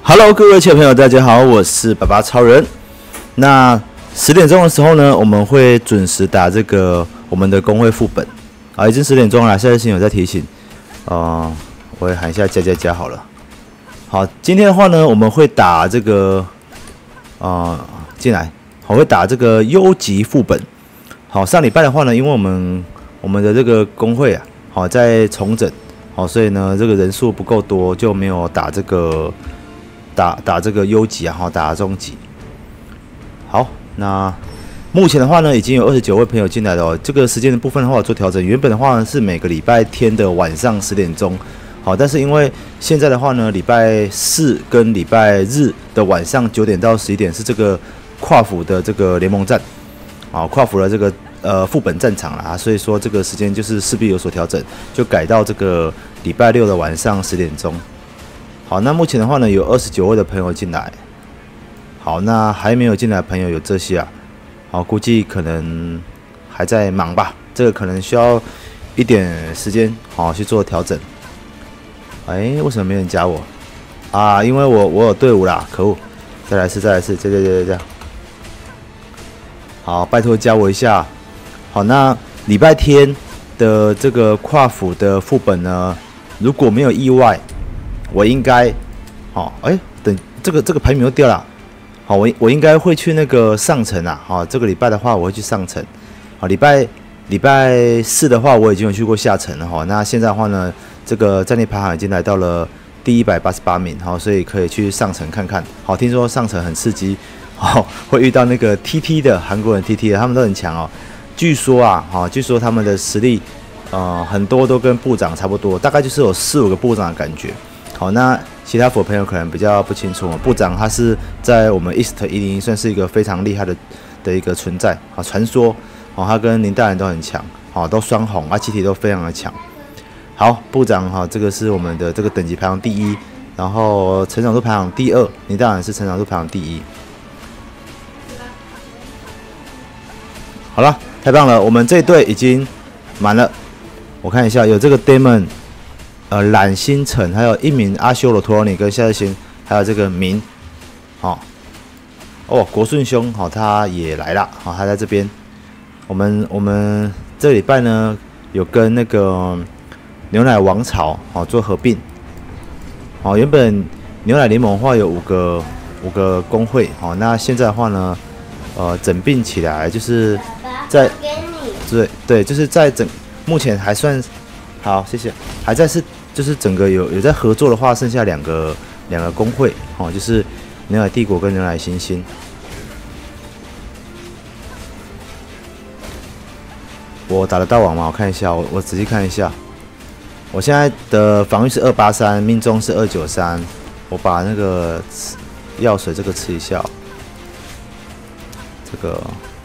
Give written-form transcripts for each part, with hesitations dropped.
Hello， 各位亲爱的朋友，大家好，我是爸爸超人。那10点钟的时候呢，我们会准时打这个我们的公会副本啊，已经10点钟了，现在新有在提醒，我会喊一下加好了。好，今天的话呢，我们会打这个进来，我会打这个优级副本。好，上礼拜的话呢，因为我们的这个公会啊，好在重整，好，所以呢这个人数不够多，就没有打这个。打这个优级啊，打中级。好，那目前的话呢，已经有29位朋友进来了哦。这个时间的部分的话，我做调整。原本的话呢是每个礼拜天的晚上10点钟，好，但是因为现在的话呢，礼拜四跟礼拜日的晚上9点到11点是这个跨服的这个联盟战，啊，跨服的这个副本战场啦，所以说这个时间就是势必有所调整，就改到这个礼拜六的晚上10点钟。好，那目前的话呢，有29位的朋友进来。好，那还没有进来的朋友有这些啊。好，估计可能还在忙吧，这个可能需要一点时间，好去做调整。为什么没人加我啊？因为我有队伍啦，可恶！再来一次，加。好，拜托加我一下。好，那礼拜天的这个跨服的副本呢，如果没有意外。我应该，等这个排名又掉了，好，我应该会去那个上城啊，好，这个礼拜的话我会去上城，好，礼拜四的话我已经有去过下城了哈，那现在的话呢，这个战力排行已经来到了第188名，好，所以可以去上城看看，好，听说上城很刺激，好，会遇到那个 TT 的韩国人 TT 的，他们都很强哦，据说他们的实力，很多都跟部长差不多，大概就是有4-5个部长的感觉。好，那其他朋友可能比较不清楚，部长他是在我们 East 101算是一个非常厉害的一个存在，好，传说，好，他跟林大人都很强，好，都双红，气体都非常的强。好，部长这个是我们的这个等级排行第1，然后成长度排行第2，林大人是成长度排行第1。好了，太棒了，我们这一队已经满了，我看一下，有这个 Damon。冉星辰，还有一名阿修罗陀罗尼跟夏日星，还有这个明，国顺兄，他也来了，他在这边。我们这礼拜呢，有跟那个牛奶王朝做合并，原本牛奶联盟的话有5个工会，那现在的话呢，整并起来，就是在对，就是在目前还算好，谢谢，还在就是整个有在合作的话，剩下两个工会，就是牛奶帝国跟牛奶星星。我打得到网吗？我看一下，我仔细看一下。我现在的防御是283，命中是293。我把那个药水这个吃一下，这个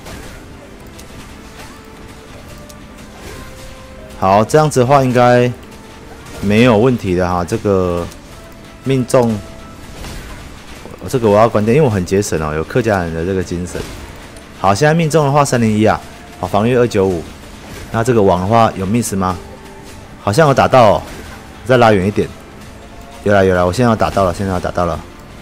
好，这样子的话应该。没有问题的哈，这个命中，这个我要关掉，因为我很节省哦，有客家人的这个精神。好，现在命中的话301啊，好，防御295。那这个网的话有 miss 吗？好像有打到哦，再拉远一点。有啦，我现在要打到了，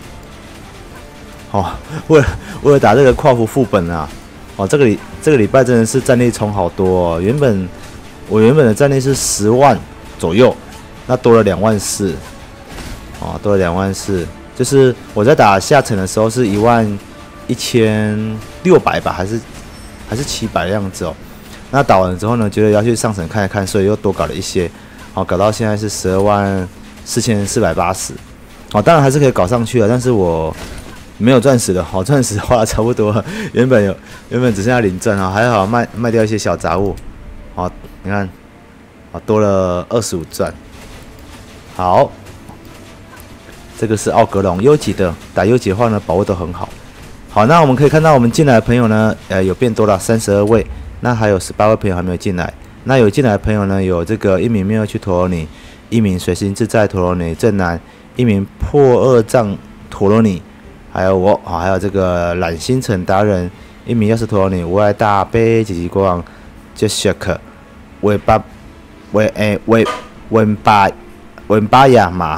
好，为了打这个跨服副本啊，这个礼拜真的是战力冲好多哦。我原本的战力是10万左右。那多了24000，多了24000，就是我在打下层的时候是11600吧，还是700的样子哦。那打完之后呢，觉得要去上层看一看，所以又多搞了一些，搞到现在是124480，当然还是可以搞上去了，但是我没有钻石的，钻石花了差不多，原本只剩下0钻还好卖掉一些小杂物，你看，多了25钻。好，这个是奥格隆优级的，打优级的话呢，把握都很好。好，那我们可以看到我们进来的朋友呢，有变多了32位，那还有18位朋友还没有进来。那有进来的朋友呢，有这个1名妙趣陀罗尼，1名随心自在陀罗尼正南，1名破2丈陀罗尼，还有我，还有这个冉星辰达人，1名药师陀罗尼，无爱大悲吉吉国王 Jessica， 文巴亚马，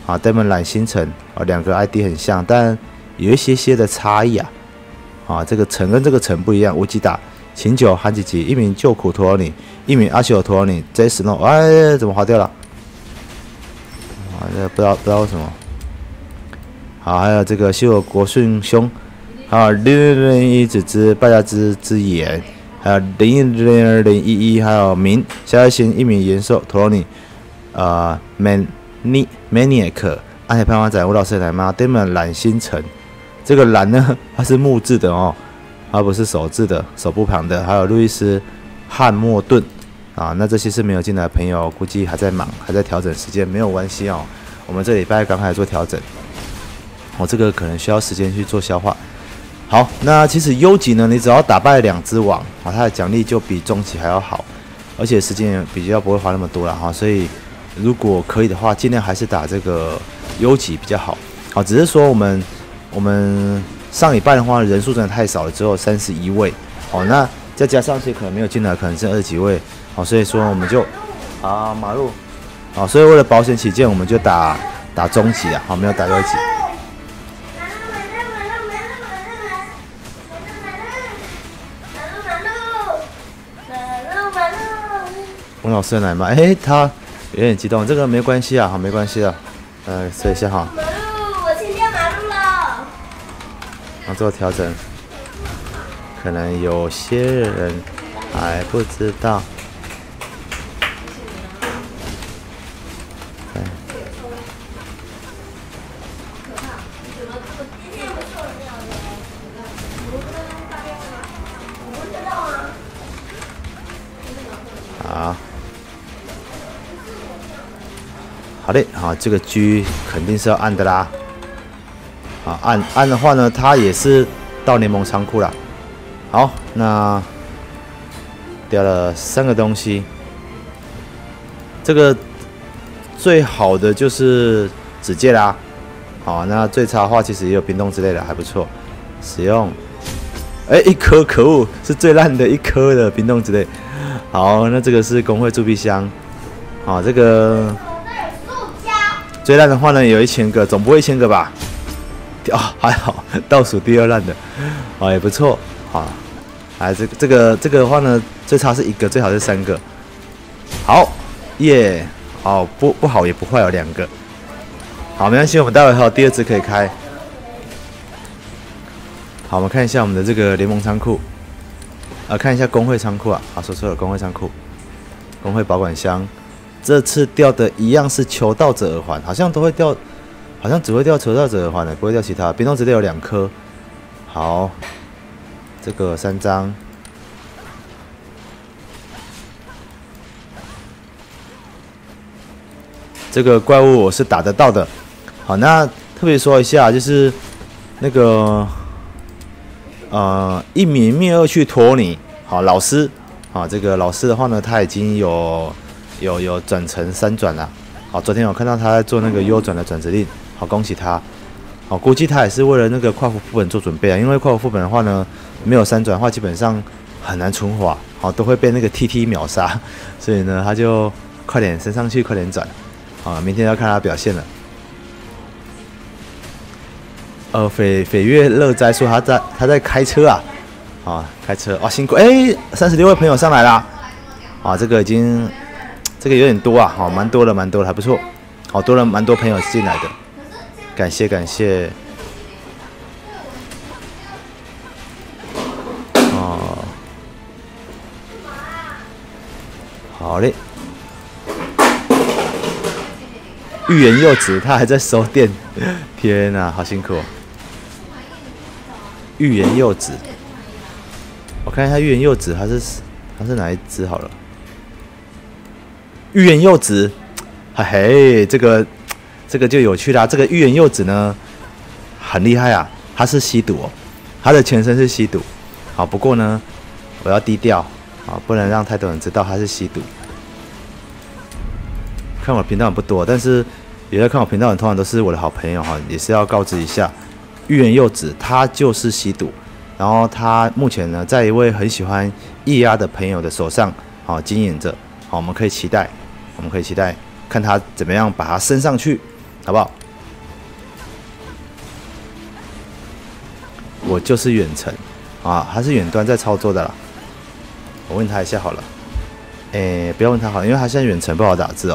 啊 ，Demon 蓝星辰啊，两个 ID 很像，但有一些的差异啊。啊，这个城跟这个城不一样，无极打秦九韩吉吉，一名救苦陀罗尼，一名阿修陀罗尼 J Snow， 哎，怎么划掉了？啊，这不知道为什么。好，还有这个修尔国顺兄，还有001子之败家之眼，还有01011，还有明夏日星一名元兽陀罗尼，Maniac 暗黑盼望仔吴老师来吗 ？Demon 蓝星辰。这个蓝呢，它是木质的哦，它不是手制的，手部旁的。还有路易斯汉默顿啊，那这些是没有进来的朋友，估计还在忙，还在调整时间，没有关系哦。我们这礼拜刚开始做调整，这个可能需要时间去做消化。好，那其实优级呢，你只要打败2只王啊，它的奖励就比中级还要好，而且时间也比较不会花那么多了哈。所以如果可以的话，尽量还是打这个优级比较好。好，只是说我们上礼拜的话人数真的太少了，只有31位。好，那再加上一些可能没有进来，可能是20几位。好，所以说我们就马路，好，所以为了保险起见，我们就打中级啊，好，没有打优级。翁老师来吗？他有点激动，这个没关系啊，好，没关系啊。试一下哈。 马路，我先掉马路了。 好，做调整。可能有些人还不知道。好嘞，好，这个 G 肯定是要按的啦。按的话呢，它也是到联盟仓库了。好，那掉了3个东西。这个最好的就是指戒啦。好，那最差的话其实也有冰冻之类的，还不错。使用，一颗，可恶，是最烂的1颗的冰冻之类。好，那这个是工会铸币箱。好，这个。最烂的话呢，有1000个，总不会1000个吧？还好，倒数第2烂的，也不错。好，这个的话呢，最差是1个，最好是3个。好，耶，好，不好也不坏，有2个。好，没关系，我们待会还有第2只可以开。好，我们看一下我们的这个联盟仓库，看一下工会仓库啊，说错了，工会仓库，工会保管箱。这次掉的一样是求道者耳环，好像都会掉，好像只会掉求道者耳环的，不会掉其他。冰冻之类有2颗。好，这个3张。这个怪物我是打得到的。好，那特别说一下，就是那个一名灭恶去托尼，好老师，好这个老师的话呢，他已经有转成3转了。好，昨天我看到他在做那个优转的转职令，好恭喜他。好，估计他也是为了那个跨服副本做准备啊，因为跨服副本的话呢，没有3转的话，基本上很难存活，好都会被那个 TT 秒杀，所以呢，他就快点升上去，快点转。好，明天要看他表现了。斐月乐哉说他在开车啊，开车哇辛苦，36位朋友上来啦，这个这个有点多啊，好蛮多的，还不错，好多人蛮多朋友进来的，感谢。好嘞。芋圆柚子他还在收店，天哪，好辛苦哦。芋圆柚子，我看一下芋圆柚子，它是哪一只好了？芋圆柚子，嘿嘿，这个就有趣啦。这个芋圆柚子呢，很厉害啊，它是吸毒哦，它的全身是吸毒。好，不过呢，我要低调，不能让太多人知道它是吸毒。看我的频道很不多，但是有在看我频道的人通常都是我的好朋友哈，也是要告知一下。芋圆柚子它就是吸毒，然后它目前呢在一位很喜欢液压的朋友的手上经营着，好，我们可以期待看他怎么样把它升上去， 好不好？我就是远程啊，他是远端在操作的啦。我问他一下好了。不要问他好了，因为他现在远程不好打字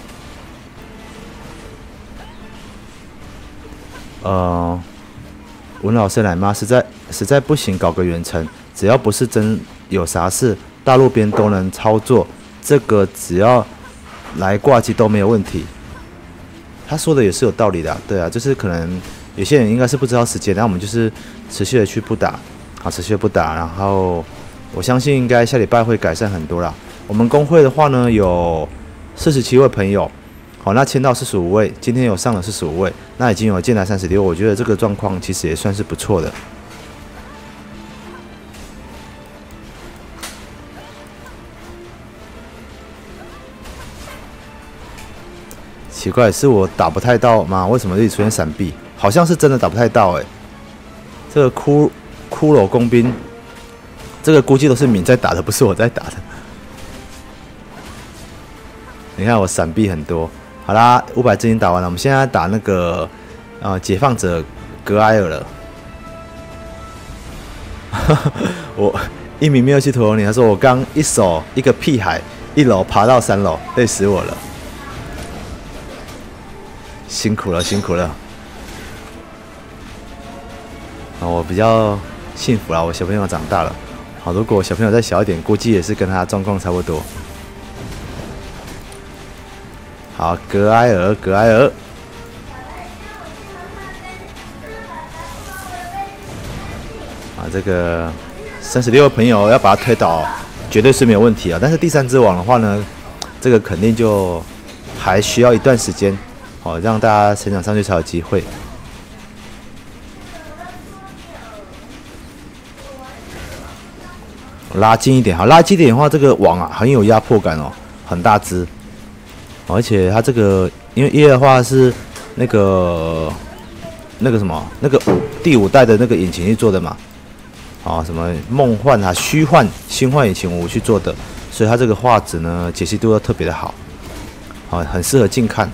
哦。文老师奶妈实在不行，搞个远程，只要不是真有啥事，大陆边都能操作，这个只要来挂机都没有问题。他说的也是有道理的，对啊，就是可能有些人应该是不知道时间，那我们就是持续的去不打，好，持续的不打，然后我相信应该下礼拜会改善很多啦。我们工会的话呢，有47位朋友，好，那签到45位，今天有上了45位，那已经有进来36，我觉得这个状况其实也算是不错的。奇怪，是我打不太到吗？为什么这里出现闪避？好像是真的打不太到这个骷髅工兵，这个估计都是敏在打的，不是我在打的。你看我闪避很多。好啦，500只已经打完了，我们现在打那个解放者格埃尔了。我一名没有去投你，他说我刚一手一个屁孩，1楼爬到3楼，累死我了。辛苦了，辛苦了。我比较幸福啦，我小朋友长大了。好，如果我小朋友再小一点，估计也是跟他状况差不多。好，格埃尔，格埃尔。这个36位朋友要把他推倒，绝对是没有问题啊。但是第3只网的话呢，这个肯定就还需要一段时间，好，让大家成长上去才有机会。拉近一点，好，拉近一点的话，这个网啊很有压迫感哦，很大只，而且它这个因为叶的话是那个什么第5代的那个引擎去做的嘛。什么梦幻啊、虚幻、星幻引擎5去做的，所以它这个画质呢解析度都特别的好，很适合近看。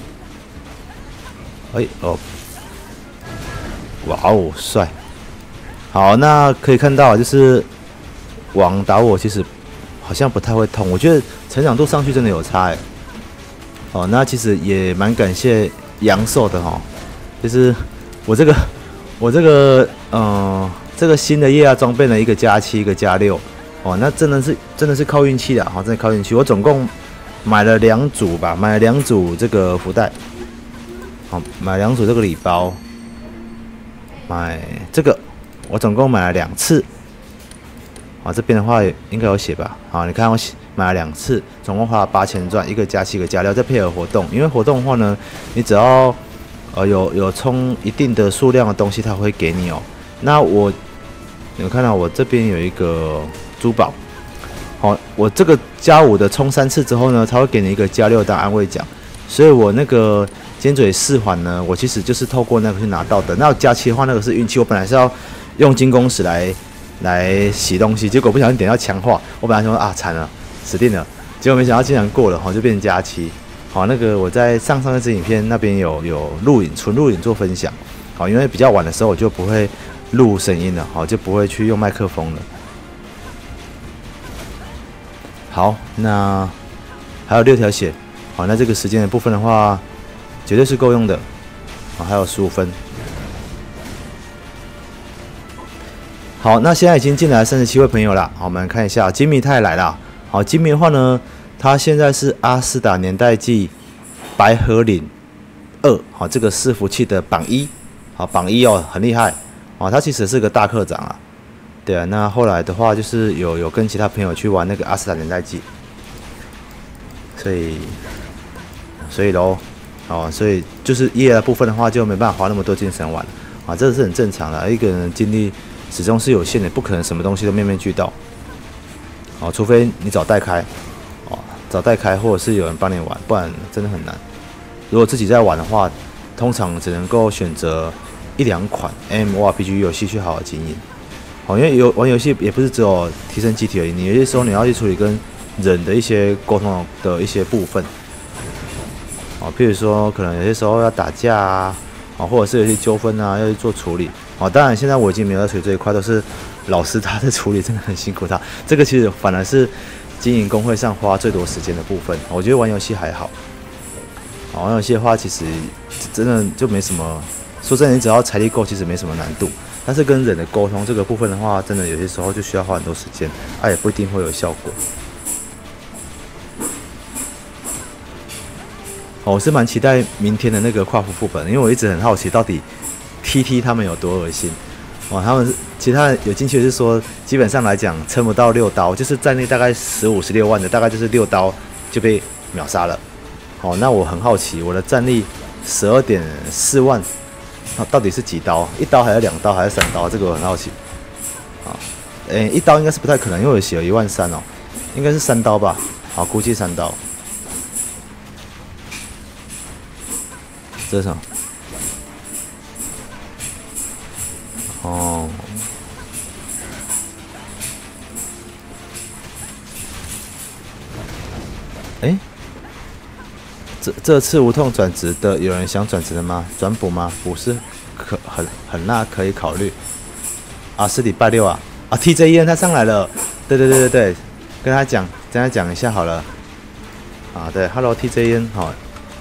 哇哦，帅！好，那可以看到就是网打我其实好像不太会痛，我觉得成长度上去真的有差那其实也蛮感谢阳寿的就是我这个这个新的液压装备呢，一个+7，一个+6，那真的是靠运气的，真的靠运气。我总共买了2组吧，买了2组这个福袋，买2组这个礼包，买这个我总共买了2次，这边的话应该有写吧，你看我买了2次，总共花了8000钻，一个+7，一个+6，再配合活动，因为活动的话呢，你只要有充一定的数量的东西，它会给你那你看到我这边有一个珠宝，我这个+5的充3次之后呢，它会给你一个+6当安慰奖，所以我那个尖嘴4环呢，我其实就是透过那个去拿到的。那+7的话，那个是运气，我本来是要用金工石来洗东西，结果不小心点到强化，我本来想说惨了，死定了，结果没想到竟然过了，就变成+7。那个我在上一支影片那边有录影，纯录影做分享，因为比较晚的时候我就不会录声音了，就不会去用麦克风了。好，那还有6条血，那这个时间的部分的话，绝对是够用的。还有15分。好，那现在已经进来37位朋友了，我们看一下金米他也来了。好，金米的话呢，他现在是阿斯达年代记白河岭2，这个伺服器的榜1，榜1很厉害。他其实是个大课长啊，对啊。那后来的话，就是有跟其他朋友去玩那个阿斯达年代记，所以咯，所以就是夜的部分的话，就没办法花那么多精神玩这是很正常的。一个人精力始终是有限的，不可能什么东西都面面俱到，除非你找代开，或者是有人帮你玩，不然真的很难。如果自己在玩的话，通常只能够选择1-2款 MMORPG 游戏去好好经营，因为玩游戏也不是只有提升机体而已，你有些时候你要去处理跟人的一些沟通的一些部分， 譬如说可能有些时候要打架啊，或者是有些纠纷啊要去做处理，当然现在我已经没有在处理这一块，都是老师他在处理，真的很辛苦他。这个其实反而是经营工会上花最多时间的部分。我觉得玩游戏还好，玩游戏的话其实真的就没什么，说真的，你只要财力够，其实没什么难度。但是跟人的沟通这个部分的话，真的有些时候就需要花很多时间，也不一定会有效果。我是蛮期待明天的那个跨服副本，因为我一直很好奇，到底 TT 他们有多恶心。他们其他有进去是说，基本上来讲撑不到6刀，就是战力大概15、16万的，大概就是6刀就被秒杀了。那我很好奇，我的战力12.4万，到底是几刀？1刀还是2刀还是3刀？这个我很好奇。1刀应该是不太可能，因为我写了13000哦，应该是3刀吧。好，估计3刀。这是什么？这次无痛转职的，有人想转职的吗？转补吗？不是，很辣，可以考虑。是礼拜6啊！TJN 他上来了，对，跟他讲一下好了。对 ，Hello TJN 好。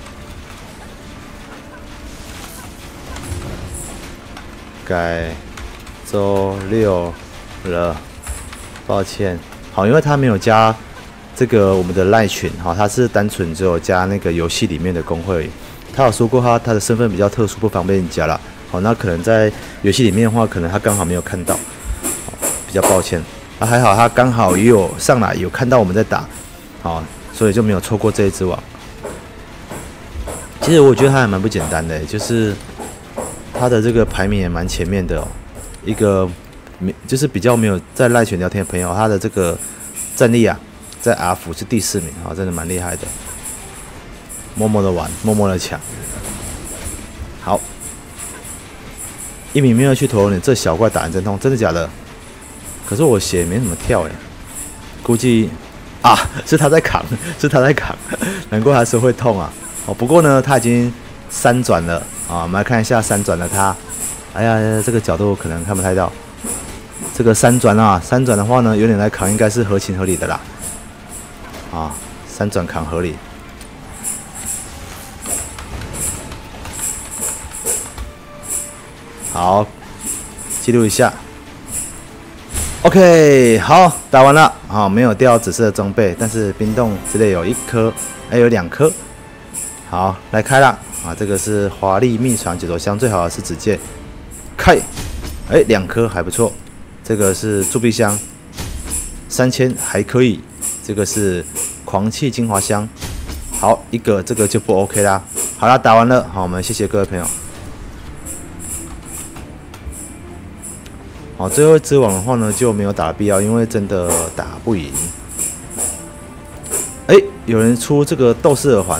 改周6了，抱歉。好，因为他没有加这个我们的赖群，他是单纯只有加那个游戏里面的公会。他有说过他的身份比较特殊，不方便加啦。那可能在游戏里面的话，可能他刚好没有看到，比较抱歉。还好他刚好也有上来有看到我们在打，所以就没有错过这一只网。其实我觉得他还蛮不简单的，就是他的这个排名也蛮前面的一个，就是比较没有在赖群聊天的朋友，他的这个战力在 F 是第4名，真的蛮厉害的。默默的玩，默默的抢。好，1米没有去投你，这小怪打人真痛，真的假的？可是我血没怎么跳估计是他在扛，难怪还是会痛啊。不过呢，他已经3转了我们来看一下3转的他。哎呀，这个角度可能看不太到。这个3转3转的话呢，有点来扛，应该是合情合理的啦。3转扛合理。好，记录一下。OK， 好，打完了。没有掉紫色的装备，但是冰冻之类有1颗，有2颗。好，来开了这个是华丽秘传解锁箱，最好的是直接开。2颗还不错。这个是铸币箱，3000还可以。这个是狂气精华箱，好1个，这个就不 OK 啦。好啦，打完了，我们谢谢各位朋友。最后一只网的话呢就没有打的必要，因为真的打不赢。有人出这个斗士耳环，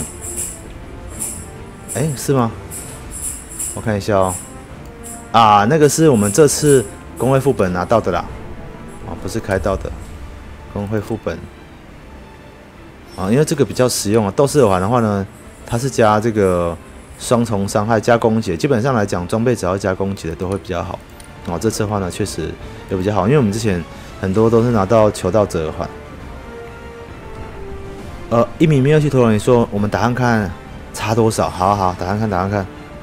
是吗？我看一下那个是我们这次公会副本拿到的啦，不是开到的公会副本因为这个比较实用斗士耳环的话呢，它是加这个双重伤害加攻击，基本上来讲装备只要加攻击的都会比较好。这次的话呢，确实也比较好，因为我们之前很多都是拿到求道者耳环。1米没有去投了，你说我们打看看差多少？好，打看看。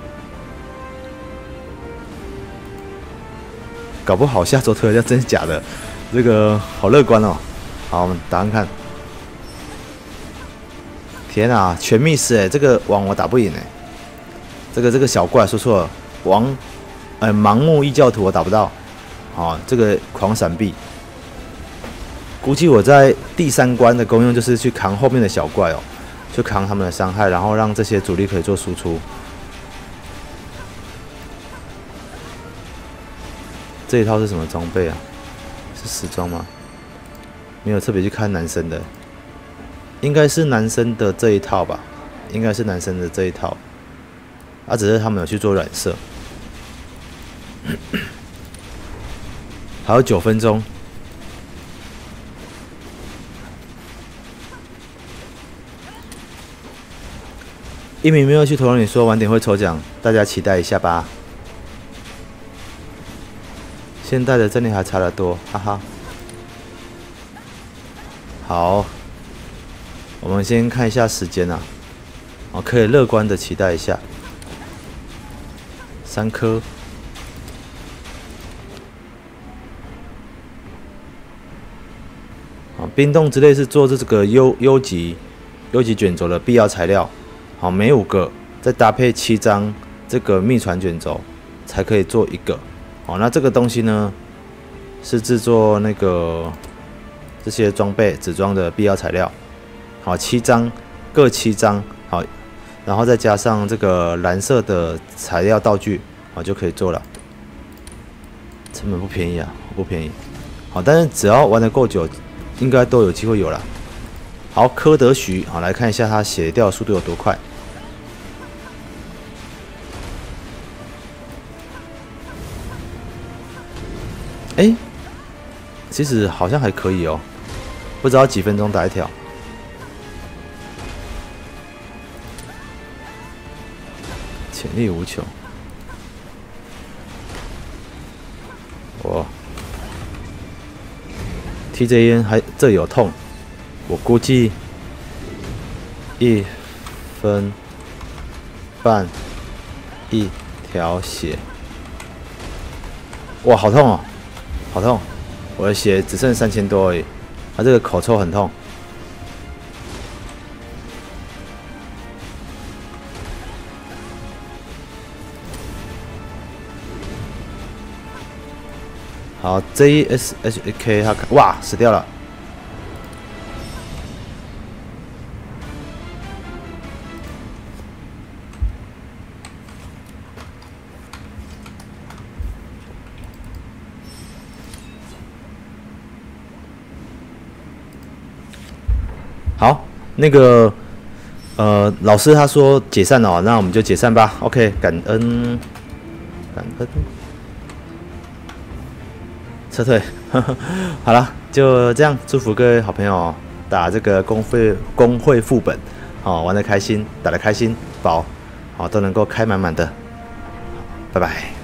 搞不好下周推一下，真是假的？这个好乐观哦。好，我们打看看。天啊，全密室这个网我打不赢这个小怪说错了，王。盲目异教徒我打不到，这个狂闪避，估计我在第3关的功用就是去扛后面的小怪去扛他们的伤害，然后让这些主力可以做输出。这一套是什么装备啊？是时装吗？没有特别去看男生的，应该是男生的这一套吧？应该是男生的这一套，只是他们有去做染色。还有9分钟， 一鸣没有去投你说晚点会抽奖，大家期待一下吧。现在的阵力还差得多，哈哈。好，我们先看一下时间啊，可以乐观的期待一下。3颗。冰冻之类是做这个优级卷轴的必要材料。好，每5个再搭配7张这个秘传卷轴，才可以做1个。好，那这个东西呢，是制作那个这些装备纸装的必要材料。好，7张，各7张，好，然后再加上这个蓝色的材料道具，好就可以做了。成本不便宜啊，不便宜。好，但是只要玩得够久，应该都有机会有了。好，柯德许，好来看一下它血掉速度有多快。其实好像还可以哦，不知道几分钟打一条。潜力无穷。TJ 烟还这有痛，我估计1分半1条血。哇，好痛哦，好痛！我的血只剩3000多而已，它这个口臭很痛。好 ，JSHK 他哇死掉了。好，那个老师他说解散了，那我们就解散吧。OK， 感恩。撤退，好了，就这样。祝福各位好朋友打这个公会副本，玩得开心，打得开心，宝，都能够开满满的。拜拜。